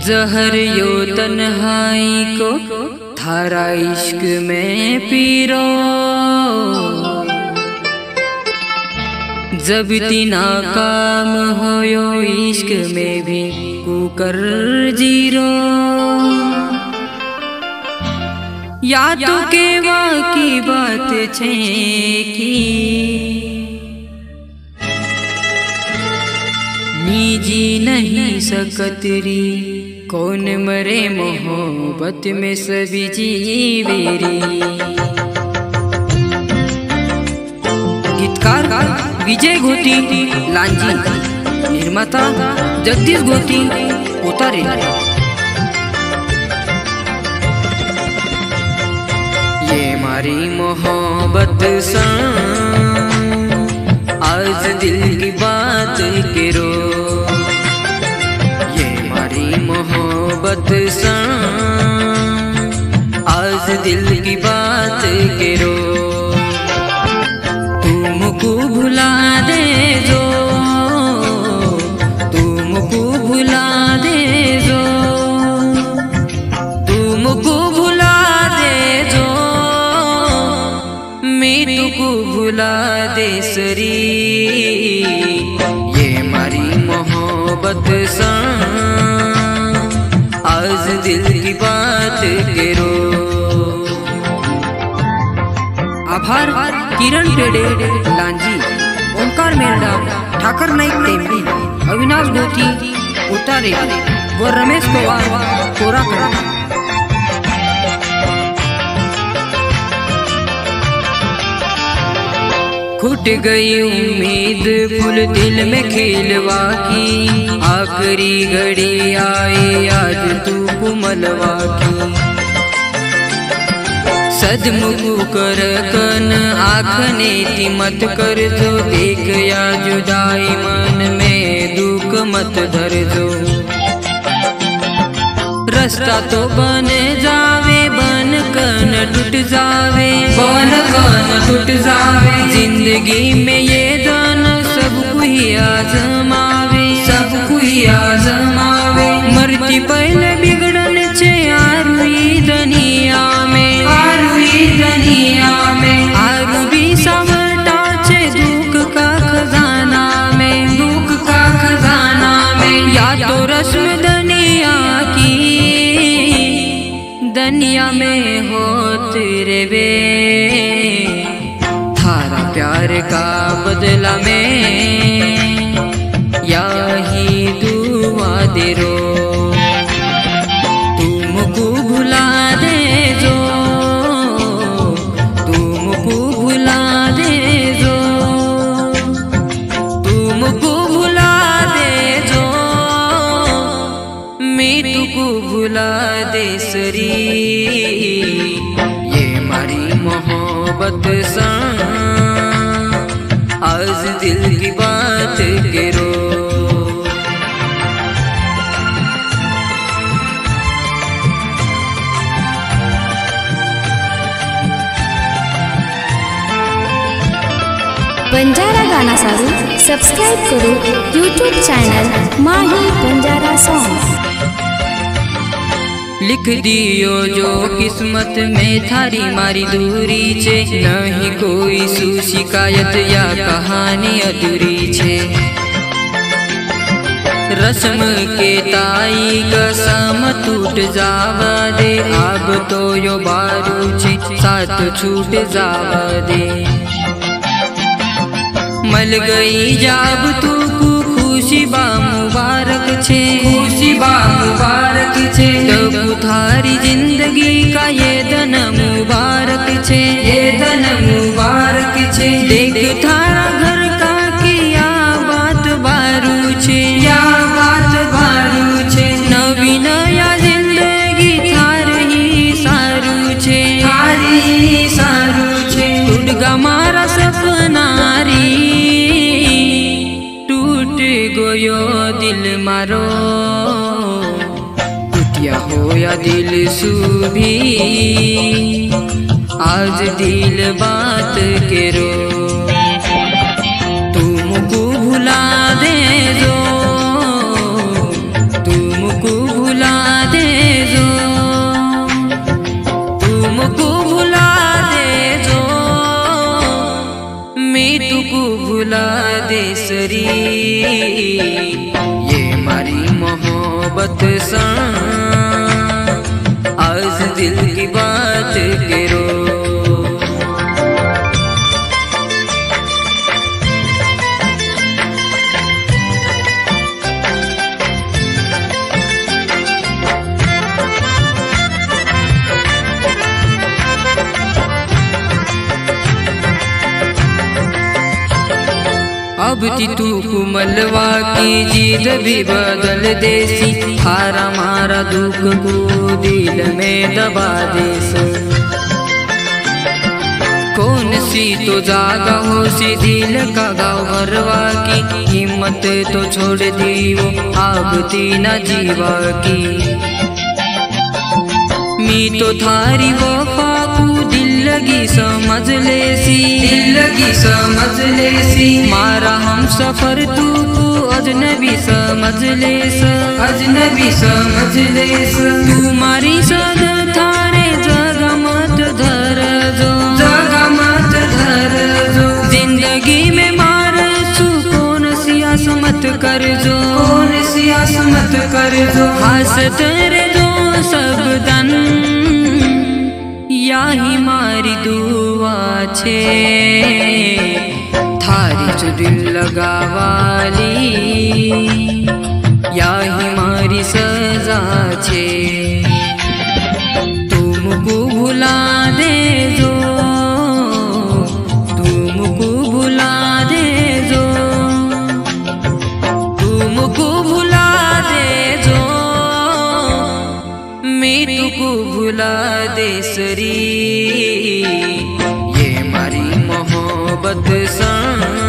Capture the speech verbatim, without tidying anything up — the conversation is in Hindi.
जहर यो तन्हाई को थारा इश्क में पीरो, जब तीना काम होयो इश्क में भी कुकर जीरो। या तो केवा की बात छे की निजी नहीं सकतरी, कौन मरे मोहब्बत में सभी जीवेरी। गीतकार विजय घोटी लांजी, निर्माता जगदीश घोटी उतारे। ये मारी मोहब्बत सा आज दिल की बात करो, ये मारी मोहब्बत सा आज दिल की बात करो। तुमको भुला दे जो, तुमको भुला दे जो, तुमको भुला दे जो, मैं तुमको भुला दे सरी। ये मारी मोहब्बत सा आज दिल की बात करो। आभार किरण पेड़े लांजी, ओंकार मेरडा, ठाकर नाइक टेमली, अविनाश गोती उतारे व रमेश पवार कोरा करा। छूट गई उम्मीद फूल दिल में खिलवा की, आखिरी घड़ी आई आज तू कुमलवा की। सदमुखु कर कन आँखने ती मत कर जो, देख या जुदाई मन में दुख मत धर जो। रास्ता तो बन जावे बन कन टूट जावे, बन कन टूट जावे। जिंदगी में ये दान सब कोई आजमावे, सब कोई आजमावे। मरती पहले बिगड़न छे आरुई दुनिया में, आरुई दुनिया में। आरु भी सावटा छे दुख का खजाना में, दुख का खजाना में। या तो रस्म दुनिया की दुनिया में हो तेरे वे, थारा प्यार का बदला में या ही दुआ दे रो। तुमको भुला दे जो, तुमको भुला दे जो, तुमको भुला दे जो, मैं तुमको भुला दे सरी। ये मारी मोहब्बत सा आज दिल की बात करो। बंजारा गाना सारू सब्सक्राइब करो YouTube channel Mahi Banjara song. लिख दियो जो किस्मत में थारी मारी दूरी छे, नहीं कोई सु शिकायत या कहानी अधूरी छे। रस्म के ताई कसम टूट जावा दे, अब तो यो बारू छे साथ छूट जावा दे। मल गई जाब तू को खुशी बा मुबारक छे, खुशी बा मुबारक छे। तब थारी जिंदगी का ये दिन मुबारक छे, ये दिन मुबारक छे। देख थारा घर का किया बात बारू छे, या बात बारू छे। नवी नया जिंदगी थार ही सारू छे, थारी ही सारू छे। टूट गा मारा सपनारी, गोयो दिल मारो। टूटिया हो या दिल सुभी, आज दिल बात करो। तुमको भुला दे जो, तुमको भुला भुला दे सरी, ये मारी मोहब्बत सा आज दिल की बात करो। अब तू कुमलवा की जीत भी बदल देसी, हारा मारा दुख को दिल में दबा देस। कौन सी तो जागा हो सी दिल का गाँव भरवा की, हिम्मत तो छोड़ दी वो आबती न जीवा की। मी तो थारी वफा को दिल लगी समझ लेसी, दिल लगी समझ लेसी। मारा हम सफर तू को अजनबी समझ लेस, अजनबी समझ लेस। तू मारी सद थारे जगह मत धर जो, जगह मत धर जो। जिंदगी में मार सुकून सियास मत कर जो, कौन सियास मत कर जो। हंसत रे जो सब दन याही मारी दुआ छे, थारी जो दिल लगावाली याही मारी सजा छे। तुमको भुला दे जो, तुमको भुला दे जो, तुमको भुला दे जो। मेरे को भुला दे सरी, ये मारी मोहब्बत सा